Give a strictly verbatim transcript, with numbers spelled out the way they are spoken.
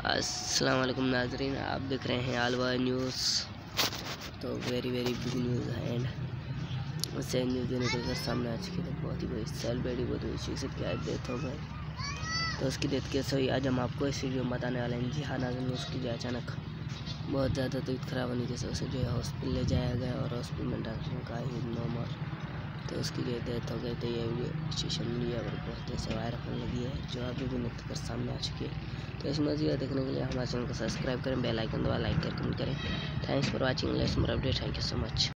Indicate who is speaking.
Speaker 1: अस्सलाम वालेकुम नाजरीन, आप देख रहे हैं आलवा न्यूज़। तो वेरी वेरी बिग न्यूज़ है एंड उससे न्यूज़ देने को सामने आ चुकी है। तो बहुत ही बड़ी सेलिब्रिटी बहुत ही चीज़ से क्या डेथ हो गई। तो उसकी डेथ के सही आज हम आपको इस वीडियो में बताने वाले हैं। जी हाँ नाजरीन, उसकी जो अचानक बहुत ज़्यादा तबीयत खराब होने की वजह से उसे जो है हॉस्पिटल ले जाया गया और हॉस्पिटल में डॉक्टर ने कहा ही नो मोर। तो उसकी जो डेथ हो गई। तो ये वीडियो सोशल मीडिया पर बहुत तेज़ वायरल होने लगी है, जो अभी भी निकल कर सामने आ चुकी है। तो इस मज़ीद देखने के लिए हमारे चैनल को सब्सक्राइब करें, बेल आइकन दबा लाइक करें, कमेंट करें। Thanks for watching, let's more update. Thank you so much.